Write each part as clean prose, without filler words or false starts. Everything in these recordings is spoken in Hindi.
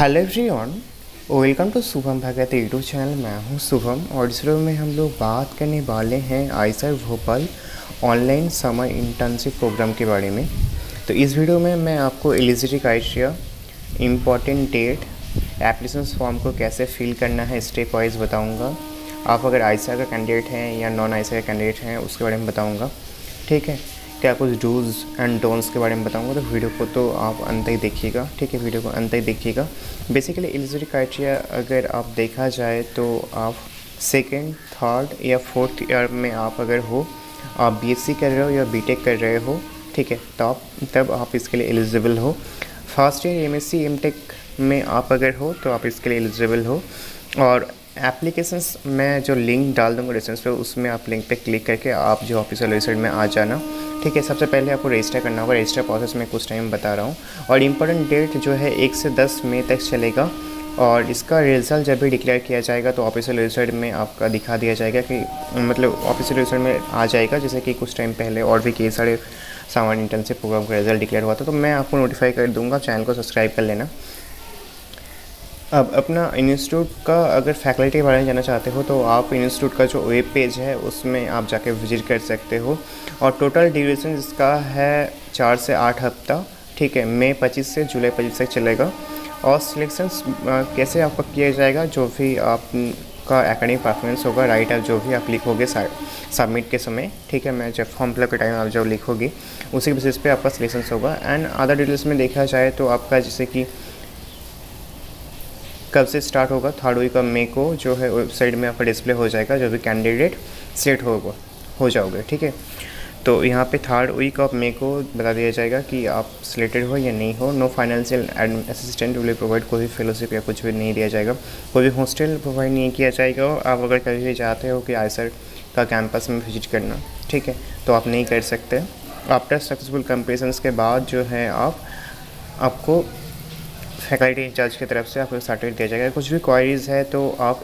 Hello everyone, welcome to Shubham Bhagat YouTube channel. मैं हूं शुभम और इस वीडियो में हम लोग बात करने वाले हैं IISER Bhopal online summer internship program के बारे में। तो इस वीडियो में मैं आपको eligibility criteria, important date, application form को कैसे फिल करना है स्टेप वाइज बताऊँगा। आप अगर आईसर का कैंडिडेट हैं या नॉन आईसर का कैंडिडेट हैं उसके बारे में बताऊँगा, ठीक है। क्या कुछ डूज़ एंड डोंट्स के बारे में बताऊंगा, तो वीडियो को तो आप अंत तक देखिएगा, ठीक है। वीडियो को अंत तक देखिएगा। बेसिकली एलिजिबिलिटी क्राइटेरिया अगर आप देखा जाए तो आप सेकंड, थर्ड या फोर्थ ईयर में आप अगर हो, आप बीएससी कर रहे हो या बीटेक कर रहे हो, ठीक है, तब आप इसके लिए एलिजिबल हो। फर्स्ट ईयर एमएससी एमटेक में आप अगर हो तो आप इसके लिए एलिजिबल हो। और एप्लीकेशंस मैं जो लिंक डाल दूँगा डिस्क्रिप्शन पे, उसमें आप लिंक पे क्लिक करके आप जो ऑफिशियल वेबसाइट में आ जाना, ठीक है। सबसे पहले आपको रजिस्टर करना होगा। रजिस्टर प्रोसेस में कुछ टाइम बता रहा हूँ। और इम्पोर्टेंट डेट जो है 1 से 10 मई तक चलेगा। और इसका रिजल्ट जब भी डिक्लेयर किया जाएगा तो ऑफिशियल वेबसाइट में आपका दिखा दिया जाएगा कि मतलब ऑफिशियल वेबसाइट में आ जाएगा। जैसे कि कुछ टाइम पहले और भी कई सारे समर इंटर्नशिप प्रोग्राम का रिजल्ट डिक्लेयर हुआ था, तो मैं आपको नोटिफाई कर दूँगा। चैनल को सब्सक्राइब कर लेना। अब अपना इंस्टीट्यूट का अगर फैकल्टी के बारे में जानना चाहते हो तो आप इंस्टीट्यूट का जो वेब पेज है उसमें आप जाके विजिट कर सकते हो। और टोटल ड्यूरेशन इसका है 4 से 8 हफ्ता, ठीक है। मई 25 से जुलाई 25 तक चलेगा। और सिलेक्शंस कैसे आपका किया जाएगा, जो भी आपका एकेडमिक परफॉर्मेंस होगा, राइट आप जो भी आप लिखोगे सबमिट के समय, ठीक है। मैं जब फॉर्म फिलअप के टाइम आप जो लिखोगे उसी बेसिस पे आपका सिलेक्शंस होगा। एंड अदर डिटेल्स में देखा जाए तो आपका जैसे कि कब से स्टार्ट होगा, थर्ड वीक ऑफ मई को जो है वेबसाइट में आपका डिस्प्ले हो जाएगा, जो भी कैंडिडेट सिलेक्ट हो जाओगे, ठीक है। तो यहाँ पे थर्ड वीक ऑफ मई को बता दिया जाएगा कि आप सिलेक्टेड हो या नहीं हो। No financial assistant will provide, कोई भी फेलोशिप या कुछ भी नहीं दिया जाएगा, कोई भी हॉस्टल प्रोवाइड नहीं किया जाएगा। आप अगर कभी भी चाहते हो कि आईसर का कैंपस में विजिट करना, ठीक है, तो आप नहीं कर सकते। आफ्टर सक्सेसफुल कंप्लीशंस के बाद जो है आपको फैकल्टी इंचार्ज की तरफ से आपको सर्टिफिकेट दिया जाएगा। कुछ भी क्वारीज है तो आप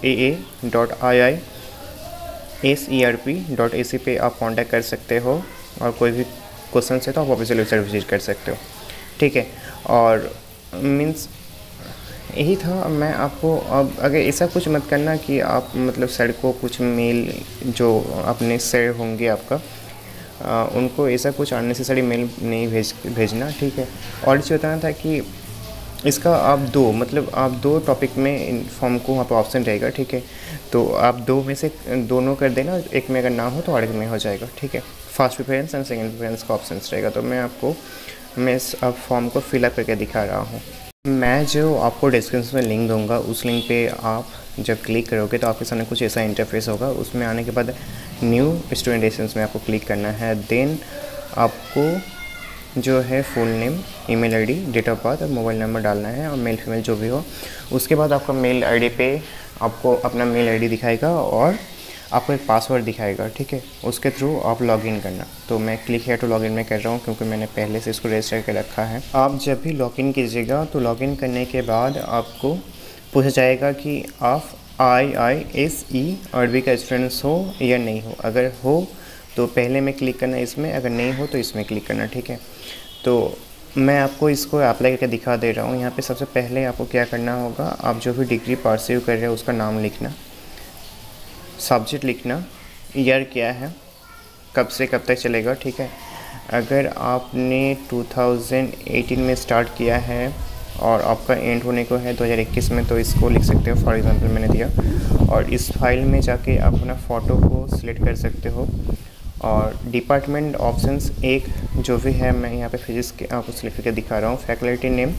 aa.iiserp.ac पे आप कांटेक्ट कर सकते हो। और कोई भी क्वेश्चन है तो आप ऑफिशियल वेबसाइट विजिट कर सकते हो, ठीक है। और मीन्स यही था। मैं आपको अब अगर ऐसा कुछ मत करना कि आप मतलब सर को कुछ मेल जो अपने सर होंगे आपका उनको ऐसा कुछ अननेसेसरी मेल नहीं भेजना, ठीक है। और इसे बताना था कि इसका आप दो टॉपिक में फॉर्म को वहाँ पर ऑप्शन रहेगा, ठीक है। तो आप दो में से दोनों कर देना, एक में अगर ना हो तो और एक में हो जाएगा, ठीक है। First preference and second preference का ऑप्शन रहेगा। तो मैं इस अब फॉर्म को फिलअप करके दिखा रहा हूँ। मैं जो आपको डिस्क्रिप्शन में लिंक दूंगा, उस लिंक पे आप जब क्लिक करोगे तो आपके सामने कुछ ऐसा इंटरफेस होगा। उसमें आने के बाद न्यू स्टूडेंट एसेंस में आपको क्लिक करना है। देन आपको जो है full name, email ID, date of birth और मोबाइल नंबर डालना है, और मेल फीमेल जो भी हो। उसके बाद आपका मेल आईडी पे आपको अपना मेल आईडी दिखाएगा और आपको एक पासवर्ड दिखाएगा, ठीक है। उसके थ्रू आप लॉगिन करना। तो मैं क्लिक है तो लॉगिन में कर रहा हूँ क्योंकि मैंने पहले से इसको रजिस्टर कर रखा है। आप जब भी लॉगिन कीजिएगा तो लॉगिन करने के बाद आपको पूछा जाएगा कि आप IISERB का स्टूडेंट्स हो या नहीं हो। अगर हो तो पहले में क्लिक करना इसमें, अगर नहीं हो तो इसमें क्लिक करना, ठीक है। तो मैं आपको इसको अप्लाई करके दिखा दे रहा हूँ। यहाँ पे सबसे पहले आपको क्या करना होगा, आप जो भी डिग्री परस्यू कर रहे हो उसका नाम लिखना, सब्जेक्ट लिखना, ईयर क्या है, कब से कब तक चलेगा, ठीक है। अगर आपने 2018 में स्टार्ट किया है और आपका एंड होने को है 2021 में, तो इसको लिख सकते हो। फॉर एग्जांपल मैंने दिया। और इस फाइल में जाके आप अपना फ़ोटो को सिलेक्ट कर सकते हो। और डिपार्टमेंट ऑप्शंस एक जो भी है, मैं यहाँ पे फिजिक्स के आपको सिलेक्ट करके दिखा रहा हूँ। फैकल्टी नेम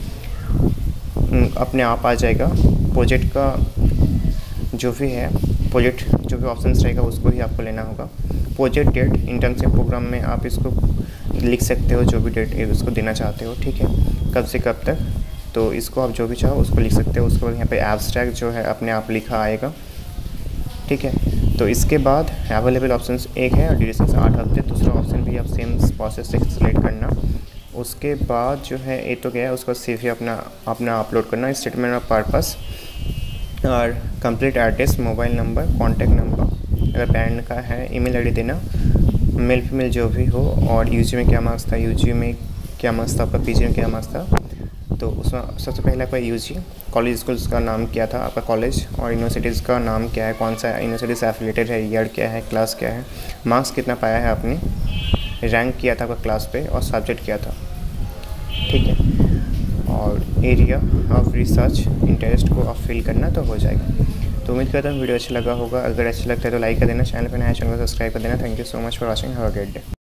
अपने आप आ जाएगा। प्रोजेक्ट का जो भी है, प्रोजेक्ट जो भी ऑप्शंस रहेगा उसको ही आपको लेना होगा। प्रोजेक्ट डेट, इंटर्नशिप प्रोग्राम में आप इसको लिख सकते हो, जो भी डेट उसको देना चाहते हो, ठीक है, कब से कब तक। तो इसको आप जो भी चाहो उसको लिख सकते हो। उसके बाद यहाँ पे एब्स्ट्रैक्ट जो है अपने आप लिखा आएगा, ठीक है। तो इसके बाद अवेलेबल ऑप्शंस एक है और ड्यूरेशन 8 हफ्ते। दूसरा ऑप्शन भी आप सेम प्रोसेस से सिलेक्ट करना। उसके बाद जो है ये तो गया, उसका CV अपना अपलोड करना, स्टेटमेंट ऑफ पर्पस और complete address, mobile number, contact number, अगर पैन का है, ईमेल आईडी देना, मेल फीमेल जो भी हो। और UG में क्या मार्क्स था, UG में क्या मार्क्स था, आपका PG में क्या मार्क्स था, तो उसमें सबसे पहले आपका यूजी, कॉलेज स्कूल्स का नाम क्या था आपका कॉलेज, और यूनिवर्सिटीज़ का नाम क्या है, कौन सा यूनिवर्सिटी से एफिलेटेड है, ईयर क्या है, क्लास क्या है, मार्क्स कितना पाया है आपने, रैंक किया था आपका क्लास पे, और सब्जेक्ट क्या था, ठीक है। और एरिया ऑफ रिसर्च इंटरेस्ट को आप फिल करना तो हो जाएगा। तो उम्मीद करता हूँ वीडियो अच्छा लगा होगा। अगर अच्छा लगता है तो लाइक कर देना, चैनल पर नया चैनल को सब्सक्राइब कर देना। Thank you so much for watching, have a great day.